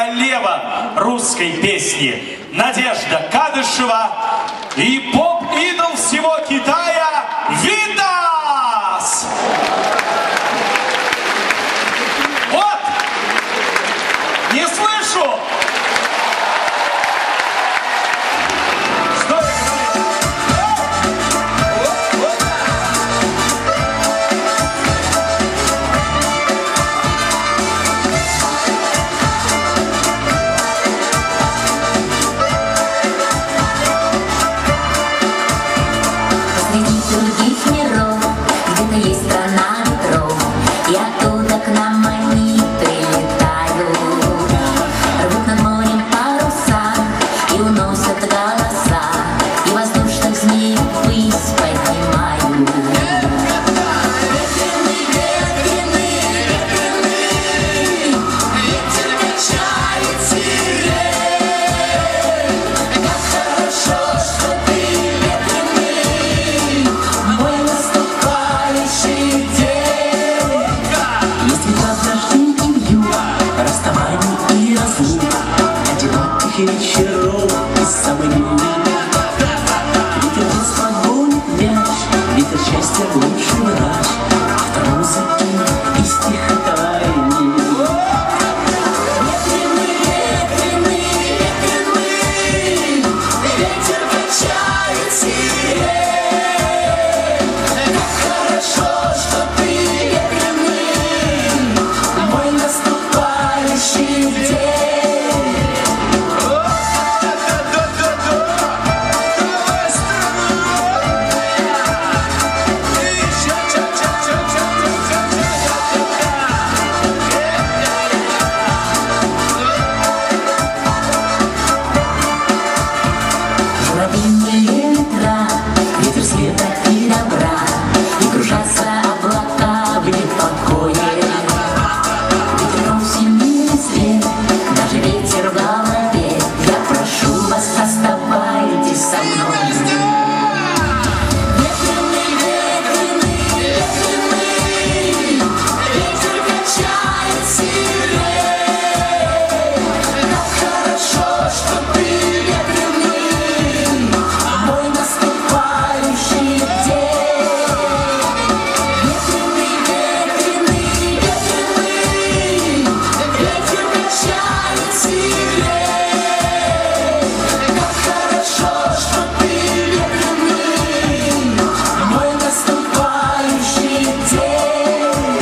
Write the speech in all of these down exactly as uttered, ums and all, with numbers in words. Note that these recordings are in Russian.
королева русской песни Надежда Кадышева и поп-идол всего Китая Витас! Вот! Не слышу! Что я говорю? Среди других миров где-то есть страна ветров, и оттуда к нам они прилетают. Рвут над морем паруса и уносят голоса, и воздушных змей ввысь поднимают. Ветреный, ветреный, ветреный, ветер качает сирень. Как хорошо, что ты ветреный, мой наступающий день. Есть ветра дождей и вьюг, расставаний и разлук, одиноких вечеров и самый дневник. Ветер без погони мяч, ветер счастья лучший врач, автор музыки и стихотворений. Ветреный, ветреный, ветреный, ветер качает сирень. Как хорошо, что ты ветреный, мой наступающий день. Журавлиные ветра, ветер света и добра, и кружатся облака в непокое. Ветерком в семье свет, даже ветер в голове. Я прошу вас, оставайтесь со мной. Ветреный, ветреный, ветреный, ветер качает сирень. Как хорошо, что ты ветреный, мой наступающий день. Ветреный, ветреный, ветреный, ветер качает сирень. Как хорошо, что ты ветреный, мой наступающий день.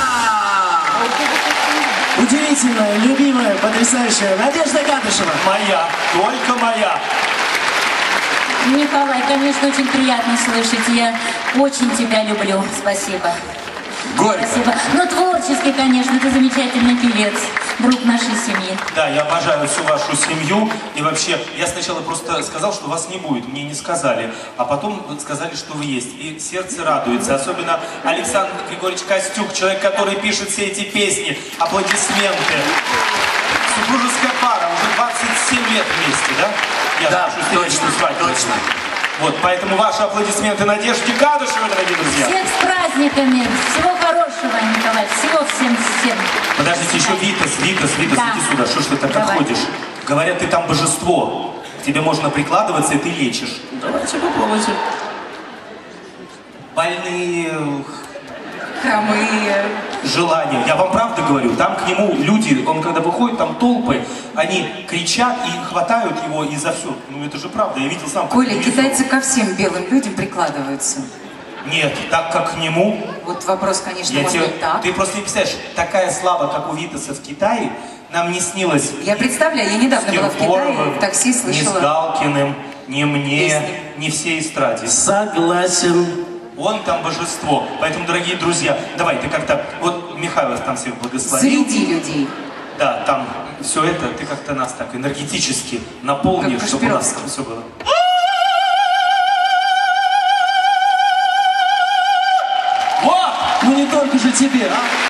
Удивительная, любимая, потрясающая Надежда Кадышева. Моя, только моя. Николай, конечно, очень приятно слышать. Я очень тебя люблю. Спасибо. Горько. Спасибо. Ну, творческий, конечно, ты замечательный певец, друг нашей семьи. Да, я обожаю всю вашу семью. И вообще, я сначала просто сказал, что вас не будет, мне не сказали. А потом сказали, что вы есть. И сердце радуется. Особенно Александр Григорьевич Костюк, человек, который пишет все эти песни. Аплодисменты. Супружеская пара, уже двадцать семь лет вместе, да? Я Да, слышу, точно, свадьбу. точно. Вот, поэтому ваши аплодисменты Надежде Кадышевой, дорогие друзья. Всех с праздниками. Всего хорошего, Николай. Всего всем-всем. Подождите, еще Витас, Витас, Витас, Да. иди сюда, что ж ты так Давай. отходишь? Говорят, ты там божество. К тебе можно прикладываться, и ты лечишь. Давайте попробуйте. Больные Хромые. желания. Я вам правда говорю, там к нему люди, он когда выходит, там толпы, они кричат и хватают его и за все. Ну это же правда, я видел сам. по Коля, телевизору. китайцы ко всем белым людям прикладываются. Нет, так как к нему. Вот вопрос, конечно, Я может тебе- быть так. Ты просто не представляешь, такая слава, как у Витаса в Китае, нам не снилась. Я представляю, я недавно была в Китае, в такси ни с слышала. Галкиным, ни мне, Песни. ни всей эстраде. Согласен. Он там божество. Поэтому, дорогие друзья, давай, ты как-то... Вот Михаил там всех благословил. Заряди людей. Да, там все это, ты как-то нас так энергетически наполнишь, Как чтобы у нас Кашпировский. все было. Вот! Ну не только же тебе, а?